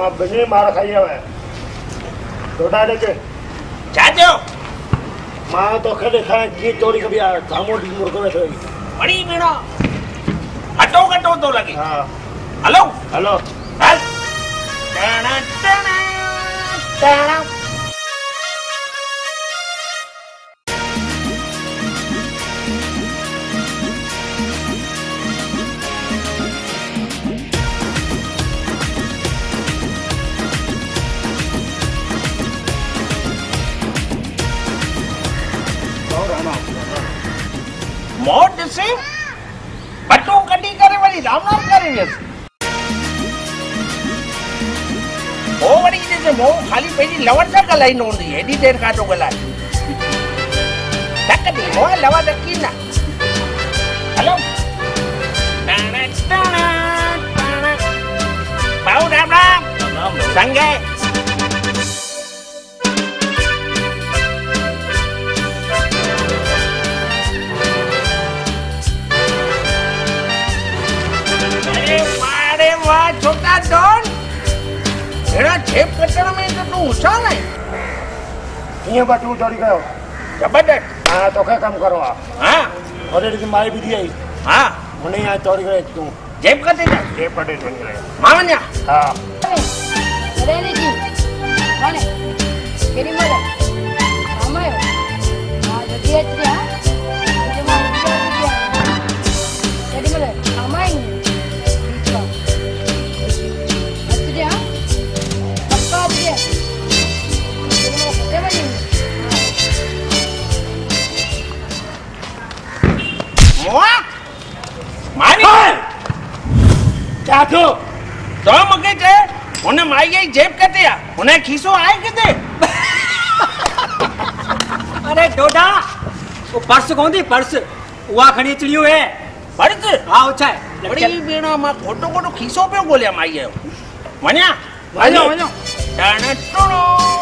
मां बने मार खाई है छोटा देखे चाचो मां तो कदे खाए की चोरी कभी सामो डी मुर्गो में थई बड़ी बेड़ा हटो कटो तो लगे हां हेलो हेलो हल टाणा टाणा टाणा मोट से बटो कटी करे वरी राम राम करे वियस ओ वरी जे मो खाली पेजी लवर सा गलाई न हुंदी एडी देर का तो गलाई तकदी मो लवा दकी ना हेलो टाणा टाणा टाणा बाऊ राम राम संगे छोटा डॉन एड़ा छेप कटण में तो तू होशियार है ये बटू चोरी कयो जबरदस्त हां तो क्या काम करो हां और दी माई भी दी आई हां मुने यहाँ चोरी करे तू जेब कटे जा जेब कटे चोरी करे मावन्या हां अरे नी जी माने केरी मरे आमायो हां जदी अत्या जे मां केरी मरे आमाई क्या थो तो मगे जे उन माई आई जेब कटिया उन खीसो आए किते अरे डोडा वो पर्स कोंदी पर्स उहा खणी चलियो है पर्स हां उछा है बड़ी बेणा मा खोटो खोटो खीसो पे गोलिया माई आयो वन्या वञो वञो टाणा टुणो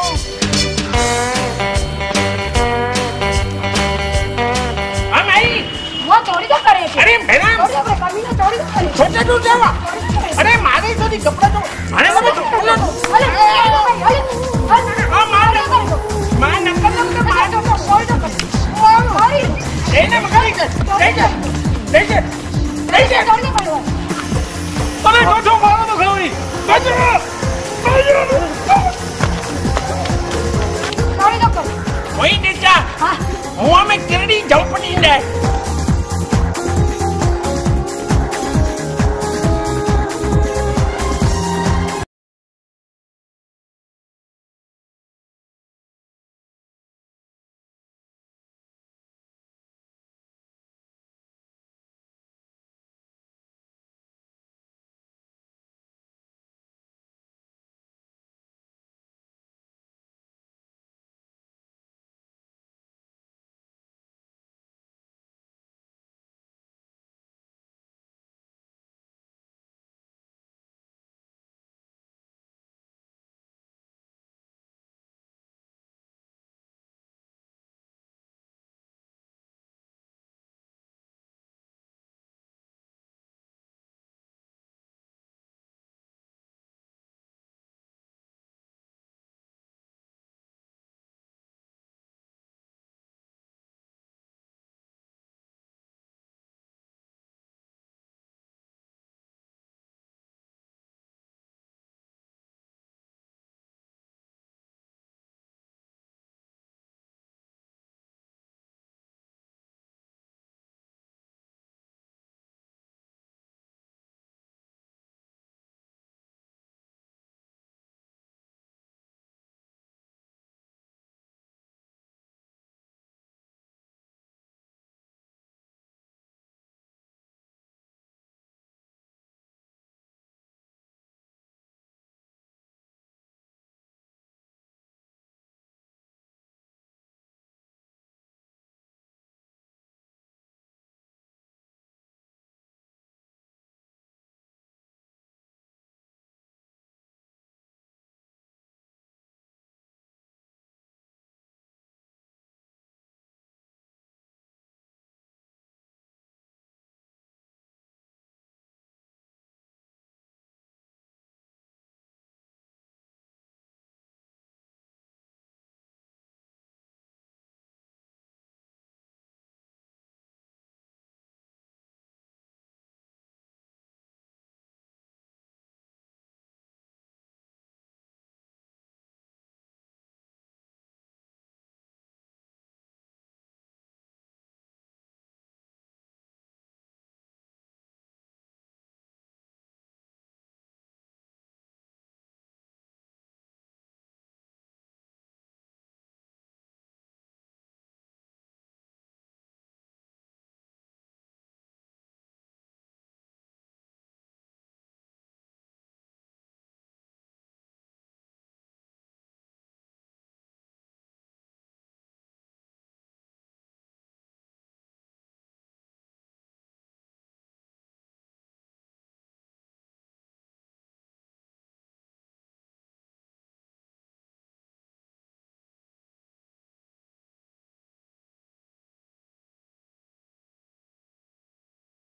आ माई वो चोरी तो करे अरे बेणा चोरी तो कमी ना चोरी तो करे छोटे तू जावा अरे मारे तो दी कपड़ा तो मारे तो अरे आ मार मार नक्कल नक्कल मार दो तो सोई तो अरे एने मगाई दे चोरी करवा अरे छोटो मारो तो खलोई बजो चोरी तो कर वही देखा हां मुंह में किरड़ी झलपड़ी है